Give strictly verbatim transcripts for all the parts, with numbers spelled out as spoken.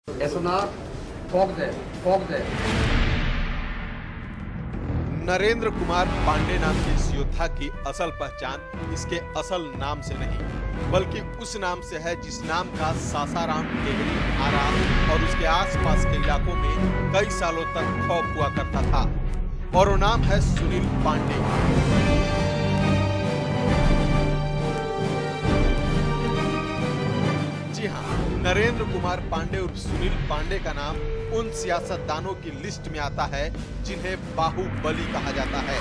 ऐसा ठोक दे ठोक दे। नरेंद्र कुमार पांडे नाम के इस योद्धा की असल पहचान इसके असल नाम से नहीं बल्कि उस नाम से है जिस नाम का सासाराम, टेहरी, आरा और उसके आसपास के इलाकों में कई सालों तक खौफ हुआ करता था और वो नाम है सुनील पांडे। जी हाँ, नरेंद्र कुमार पांडे उर्फ सुनील पांडे का नाम उन सियासतदानों की लिस्ट में आता है जिन्हें बाहुबली कहा जाता है।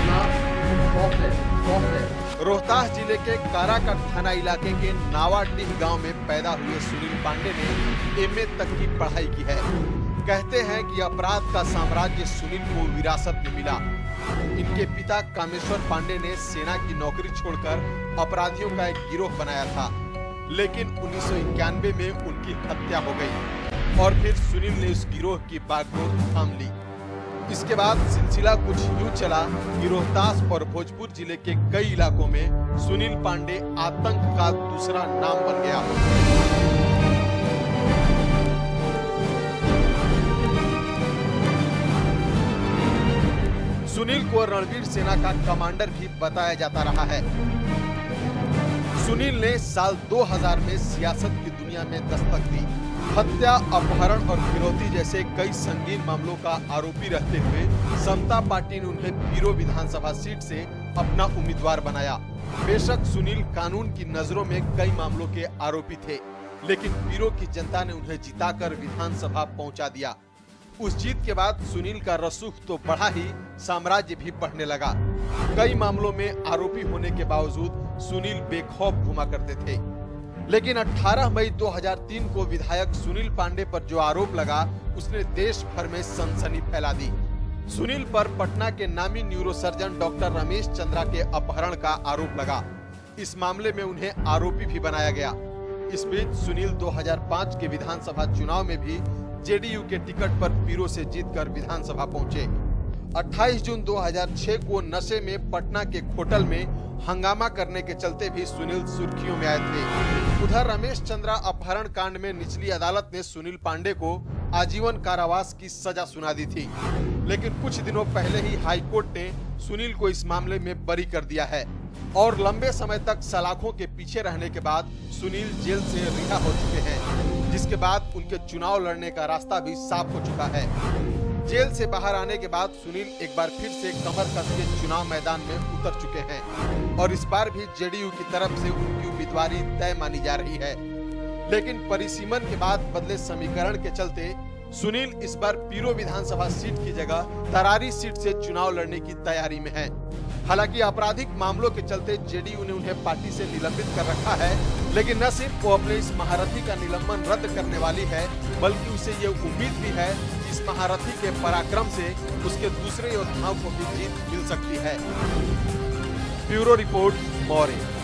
रोहतास जिले के काराकट थाना इलाके के नावाडीह गांव में पैदा हुए सुनील पांडे ने एमए तक की पढ़ाई की है। कहते हैं कि अपराध का साम्राज्य सुनील को विरासत में मिला। इनके पिता कामेश्वर पांडे ने सेना की नौकरी छोड़कर अपराधियों का एक गिरोह बनाया था, लेकिन उन्नीस सौ इक्यानवे में उनकी हत्या हो गई और फिर सुनील ने उस गिरोह की बागडोर थाम ली। इसके बाद सिलसिला कुछ यूं चला कि रोहतास और भोजपुर जिले के कई इलाकों में सुनील पांडे आतंक का दूसरा नाम बन गया। सुनील को रणवीर सेना का कमांडर भी बताया जाता रहा है। सुनील ने साल दो हज़ार में सियासत की दुनिया में दस्तक दी। हत्या, अपहरण और फिरौती जैसे कई संगीन मामलों का आरोपी रहते हुए समता पार्टी ने उन्हें पीरो विधानसभा सीट से अपना उम्मीदवार बनाया। बेशक सुनील कानून की नजरों में कई मामलों के आरोपी थे, लेकिन पीरो की जनता ने उन्हें जिताकर विधानसभा पहुंचा दिया। उस जीत के बाद सुनील का रसूख तो बढ़ा ही, साम्राज्य भी बढ़ने लगा। कई मामलों में आरोपी होने के बावजूद सुनील बेखौफ घुमा करते थे, लेकिन अठारह मई दो हज़ार तीन को विधायक सुनील पांडे पर जो आरोप लगा उसने देश भर में सनसनी फैला दी। सुनील पर पटना के नामी न्यूरोसर्जन डॉक्टर रमेश चंद्रा के अपहरण का आरोप लगा। इस मामले में उन्हें आरोपी भी बनाया गया। इस बीच सुनील दो हज़ार पाँच के विधानसभा चुनाव में भी जेडीयू के टिकट पर पीरो से जीतकर विधानसभा पहुंचे। अट्ठाईस जून दो हज़ार छह को नशे में पटना के खोटल में हंगामा करने के चलते भी सुनील सुर्खियों में आए थे। उधर रमेश चंद्रा अपहरण कांड में निचली अदालत ने सुनील पांडे को आजीवन कारावास की सजा सुना दी थी, लेकिन कुछ दिनों पहले ही हाईकोर्ट ने सुनील को इस मामले में बरी कर दिया है और लंबे समय तक सलाखों के पीछे रहने के बाद सुनील जेल से रिहा हो चुके हैं, जिसके बाद उनके चुनाव लड़ने का रास्ता भी साफ हो चुका है। जेल से बाहर आने के बाद सुनील एक बार फिर से कमर कस के चुनाव मैदान में उतर चुके हैं और इस बार भी जेडीयू की तरफ से उनकी उम्मीदवारी तय मानी जा रही है। लेकिन परिसीमन के बाद बदले समीकरण के चलते सुनील इस बार पीरो विधानसभा सीट की जगह तरारी सीट से चुनाव लड़ने की तैयारी में है। हालांकि आपराधिक मामलों के चलते जेडीयू ने उन्हें पार्टी से निलंबित कर रखा है, लेकिन न सिर्फ वो अपने इस महारथी का निलंबन रद्द करने वाली है, बल्कि उसे ये उम्मीद भी है कि इस महारथी के पराक्रम से उसके दूसरे योद्धाओं को भी जीत मिल सकती है। Bureau report, Maurya.